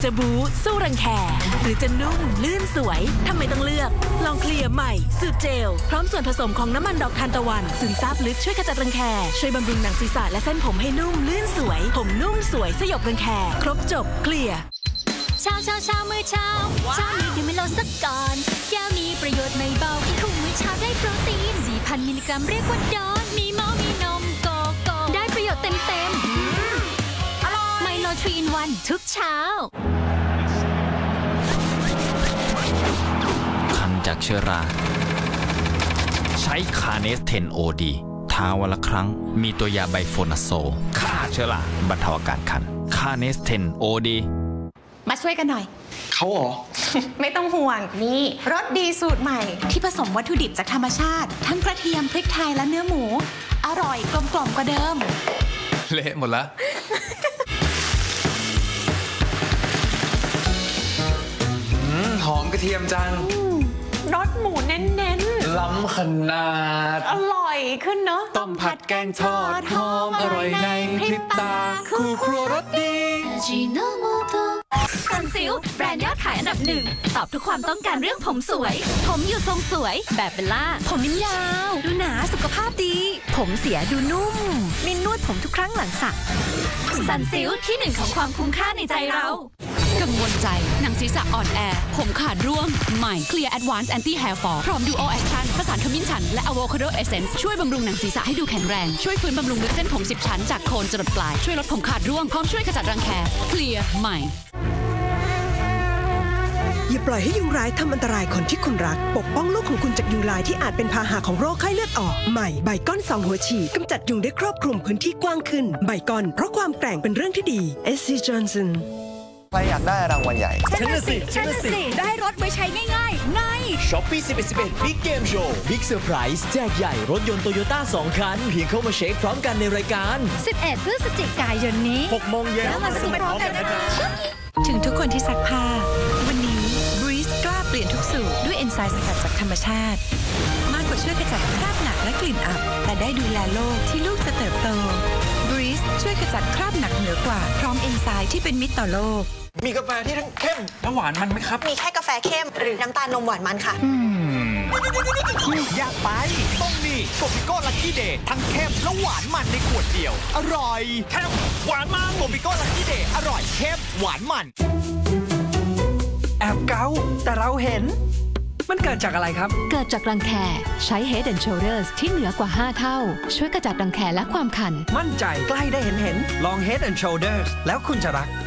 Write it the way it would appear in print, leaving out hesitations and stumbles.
จะบู๊สู้รังแคหรือจะนุ่มลื่นสวยทำไมต้องเลือกลองเคลียร์ใหม่สูตรเจลพร้อมส่วนผสมของน้ำมันดอกทานตะวันซึมซาบลึกช่วยขจัดรังแคช่วยบำรุงหนังศีรษะและเส้นผมให้นุ่มลื่นสวยผมนุ่มสวยสยบรังแคครบจบเคลียร์เช้ามื้อเช้านี้ดื่มไม่ลดสักก่อนแก้วมีประโยชน์ไม่เบากินทุกมื้อเช้าได้โปรตีน 4,000 มิลลิกรัมเรียกว่าดอนมีเมามีนมโกโก้ได้ประโยชน์เต็มอร่อยไมโลทรีอินวันทุกเช้าคันจากเชื้อราใช้คาเนส10 OD ทาวันละครั้งมีตัวยาไบโฟนาโซลฆ่าเชื้อราบรรเทาอาการคันคาเนส10 OD มาช่วยกันหน่อยเขาเหรอไม่ต้องห่วงนี่รสดีสูตรใหม่ที่ผสมวัตถุดิบจากธรรมชาติทั้งกระเทียมพริกไทยและเนื้อหมูอร่อยกลมกล่อมกว่าเดิมเละหมดละหอมกระเทียมจังรสหมูเน้นๆล้ำขนาดอร่อยขึ้นเนาะต้มผัดแกงทอดหอมอร่อยในพริบตาคู่ครัวรสดีซันซิลแบรนด์ยอดขายอันดับ1ตอบทุกความต้องการเรื่องผมสวยผมอยู่ทรงสวยแบบเบลล่าผมมิ้นยาวดูหนาสุขภาพดีผมเสียดูนุ่มมินนวดผมทุกครั้งหลังสระซันซิลที่1ของความคุ้มค่าในใจเรากังวลใจหนังศีรษะอ่อนแอผมขาดร่วงใหม่ Clear Advanced Anti Hair Fall พร้อม Duo Action ผสานขมิ้นชันและ Avocado Essence ช่วยบำรุงหนังศีรษะให้ดูแข็งแรงช่วยฟื้นบำรุงลึกเส้นผม10ชั้นจากโคนจรดปลายช่วยลดผมขาดร่วงพร้อมช่วยขจัดรังแค Clear ใหม่อย่าปล่อยให้ยุงร้ายทำอันตรายคนที่คุณรักปกป้องลูกของคุณจากยุงลายที่อาจเป็นพาหะของโรคไข้เลือดออกใหม่ไบก้อน2 หัวฉีดกำจัดยุงได้ครอบคลุมพื้นที่กว้างขึ้นไบก้อนเพราะความแกร่งเป็นเรื่องที่ดี SC Johnson ใครอยากได้รางวัลใหญ่ฉันน่ะสิได้รถไว้ใช้ง่ายๆใน Shopee 11 Big Game Show Big Surprise แจกใหญ่รถยนต์โตโยต้า2 คันเพียงเข้ามาเช็คพร้อมกันในรายการ 11 พฤศจิกายนนี้ 6 โมงเย็นแล้วมาซื้อพร้อมกันนะถึงทุกคนที่ซักผ้าวันนี้ Breeze กล้าเปลี่ยนทุกสูตรด้วยเอนไซม์สกัดจากธรรมชาติมากกว่าช่วยขจัดคราบหนักและกลิ่นอับแต่ได้ดูแลโลกที่ลูกจะเติบโต Breeze ช่วยขจัดคราบหนักเหนือกว่าพร้อมเอนไซม์ที่เป็นมิตรต่อโลกมีกาแฟที่ทั้งเข้มและหวานมันไหมครับมีแค่กาแฟเข้มหรือน้ำตาลนมหวานมันค่ะอยากไปต้องมีโกปิโก้ลัคกี้เดย์ทั้งเข้มและหวานมันในขวดเดียวอร่อยเข้มหวานมันโกปิโก้ลัคกี้เดย์อร่อยเข้มหวานมันแอบเกาแต่เราเห็นมันเกิดจากอะไรครับเกิดจากรังแคใช้ Head and Shoulders ที่เหนือกว่า5 เท่าช่วยกระจัดรังแคและความคันมั่นใจใกล้ได้เห็นลอง Head and Shoulders แล้วคุณจะรัก